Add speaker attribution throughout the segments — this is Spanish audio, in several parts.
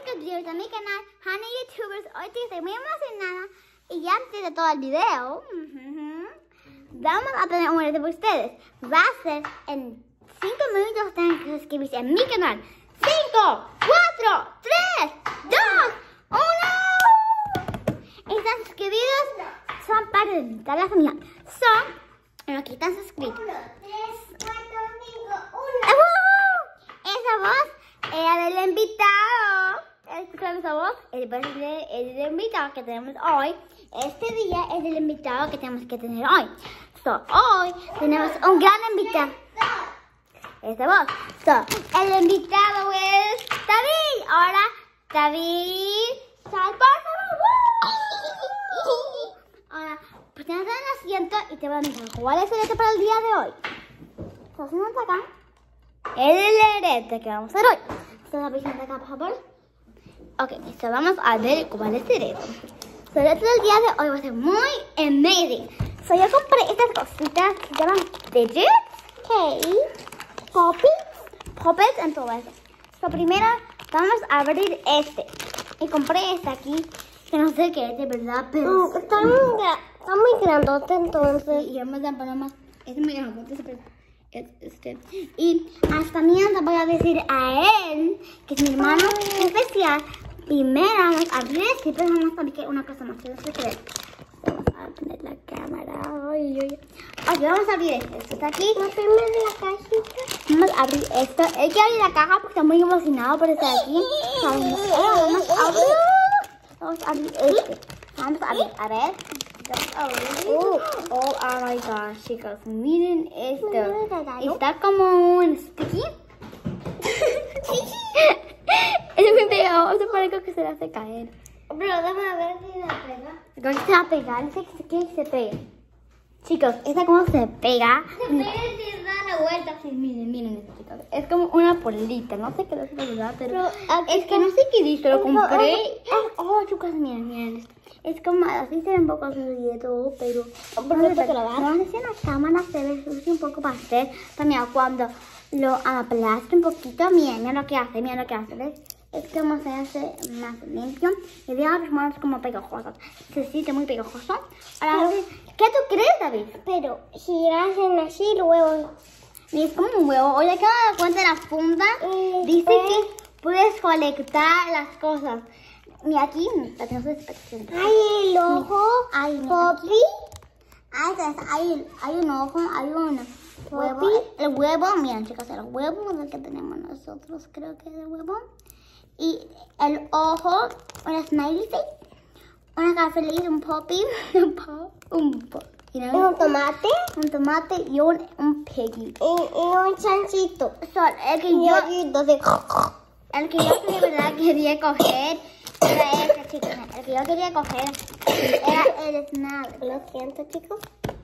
Speaker 1: chicos, bienvenidos a mi canal Hannah YouTubers. Hoy estoy muy emocionada y ya antes de todo el video vamos a tener un reto para ustedes. Va a ser en 5 minutos. Tienen que suscribirse a mi canal. 5, 4, 3, 2, 1. ¿Están suscribidos? Son parte de la familia. Son los que están suscritos. 1, 3, 4, 5, 1. Esa voz era del invitado. ¿Escucharon esa voz? Es del invitado que tenemos hoy. Este día es del invitado que tenemos que tener hoy. Hoy tenemos un gran invitado. Esa voz. El invitado es David. Ahora, David, sal por favor. Ahora, pues te vas a dar el asiento y te van a decir cuál es el reto para el día de hoy. Siéntate acá. El reto que vamos a hacer hoy. David, siéntate acá, por favor. Ok, vamos a ver cuál es el reto. El reto del día de hoy va a ser muy amazing. Yo compré estas cositas que se llaman Digits, Poppets, and todo eso. Primero vamos a abrir este. Y compré este aquí, que no sé qué es de verdad, pero está muy grandote entonces. Y vamos a poner más. Es muy grandote, y hasta también le voy a decir a él, que es mi hermano especial. Primero vamos a abrir este, pero vamos a ver una cosa más. Vamos a poner la cámara. Ok, vamos a abrir este. Esto está aquí. Vamos a abrir esto. Él quiere abrir la caja porque está muy emocionado por estar aquí. Vamos a abrir este. Vamos a abrir, a ver. Oh my gosh, chicos, miren esto. Está como un sticky. Es muy pegajoso, parece que se le hace caer. Pero déjame ver si la pega. Creo que se va a pegar, no sé qué se pega. Chicos, esta como se pega. Se pega y da la vuelta. Sí, miren esto, chicos. Es como una polita, no sé qué es la verdad, pero es que no sé qué dice, lo compré. Oh, chicos, miren esto. Es como así, se ve un poco así de todo, pero no sé si en la cámara se ve un poco pastel. También cuando lo aplasto un poquito, miren lo que hace, ¿ves? Es como se hace más limpio. Y vean las manos como pegajosas. Se siente muy pegajoso. Ahora, ¿qué tú crees, David? Pero si hacen así luego. Es como un huevo. Oye, que me doy cuenta de la funda. Dice que puedes colectar las cosas. Mira aquí, la tenemos de expectación. Hay el ojo, hay Poppy. Hay un ojo, hay un huevo. El huevo, miren chicos, el huevo es el que tenemos nosotros, creo que es el huevo. Y el ojo, una smiley face, una cara feliz, un Poppy, un tomate. Un tomate y un piggy. Y un chanchito. El que yo de verdad quería coger era este, chicos. El que yo quería coger era el snap. Lo siento, chicos.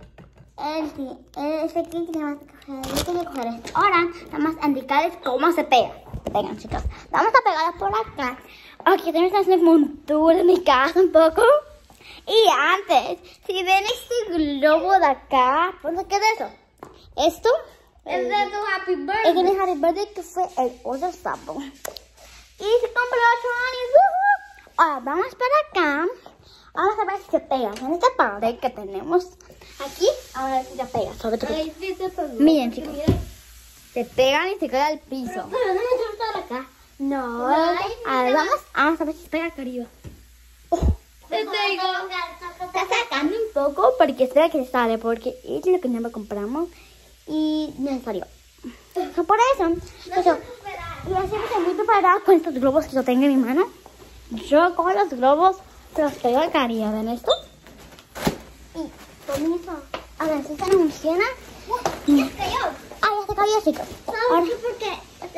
Speaker 1: Ese que quería coger. Yo quería coger este. Ahora vamos a indicarles cómo se pega. Vengan, chicos. Vamos a pegarlo por acá. Ok, tenemos que hacer un tour de mi casa un poco. Y antes, si ven este globo de acá, ¿qué es eso? Esto es de tu Happy Birthday. Es de mi Happy Birthday, que fue el otro sábado. Y se compró 8 años. Ahora vamos para acá. Vamos a ver si se pega. En esta pared que tenemos aquí, a ver si se pega. Sobre todo. Miren, chicos. Se pegan y se cae al piso. Pero no me gusta acá. No. A ver, vamos a ver si se pega acá arriba. Está sacando un poco porque sé que sale, porque es lo que no compramos y no salió. Por eso, y así que estoy muy preparada con estos globos que yo tengo en mi mano. Yo cojo los globos, se los pego acá arriba, ¿ven esto? Y comienzo a ver si se funciona. Ya se cayó. Ya se cayó, chicos. ¿Sabes por qué?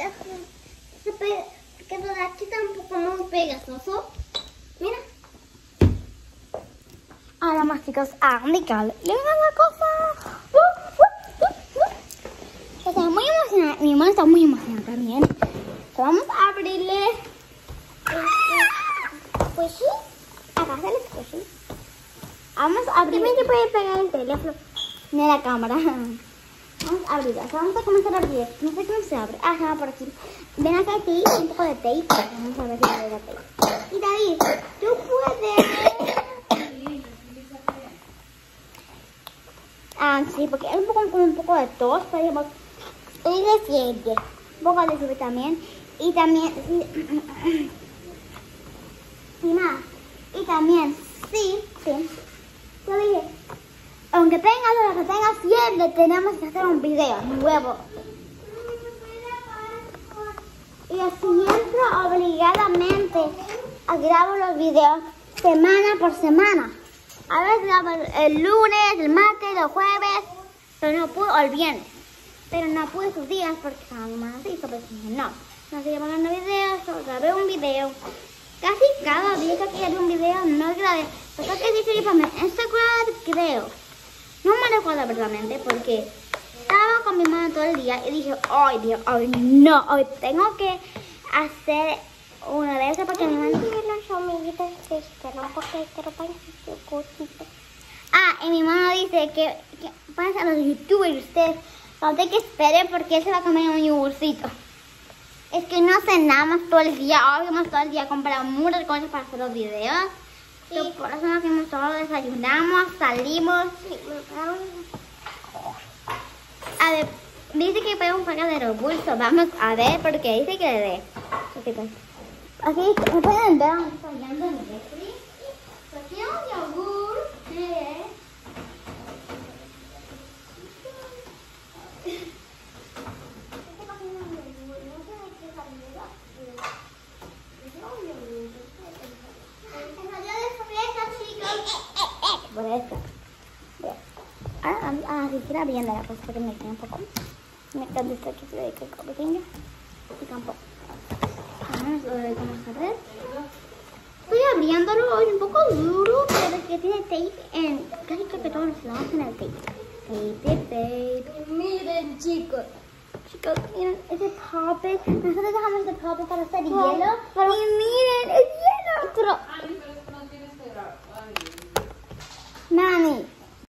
Speaker 1: Porque lo de aquí está un poco muy pegajoso. Mira. Ahora más, chicos, a indicarle una cosa. Estoy muy emocionada. Mi hermano está muy emocionado también. Vamos a abrirle. Pues sí. Acá se les pues sí. Vamos a abrir. También se puede pegar el teléfono de la cámara. Vamos a abrirla. Vamos a comenzar a abrir. No sé cómo se abre. Ajá, por aquí. Ven acá aquí un poco de tape. Vamos a ver si se abre. pega. Y David, tú puedes... Sí, porque es un poco de tos, pero estoy de fiebre. Un poco de fiebre también. Y también... Y también, sí. Yo dije, aunque tengas fiebre, tenemos que hacer un video nuevo. Y siempre obligadamente grabo los videos semana por semana. A veces grabo el lunes, el martes, el jueves, pero no puedo, o el viernes. Pero no pude esos días porque estaba mi mamá así, pues dije, no seguía mandando videos, solo grabé un video. Casi cada día que grabé un video, no grabé. Pero que dice para mi Instagram, creo. No me recuerdo verdaderamente porque estaba con mi mamá todo el día y dije, hoy tengo que hacer una de esas porque mi mamá tiene las amiguitas que esperan porque quiero para su cosita. Y mi mamá dice que para los youtubers ustedes no hay que esperen porque él se va a comer un yogurcito. Es que no cenamos todo el día, obviamente todo el día compramos muchas cosas para hacer los videos. Sí. So, por eso nos hacemos todo, desayunamos, salimos. A ver, dice que pega un paquete de robulso. Vamos a ver porque dice que le dé. Aquí me pueden ver, estoy viendo en el refri. Aquí hay un yogur de... Por eso. Ahora siquiera abriendo la cosa porque me queda un poco. Me encanta esto que se ve que es pequeño. Y tampoco. Vamos a ver. Estoy abriéndolo, es un poco duro, pero que tiene tape en casi que todos los lados en el tape. Tape. Miren, chicos, miren ese papel. Nosotros dejamos este papel para hacer hielo. Y miren,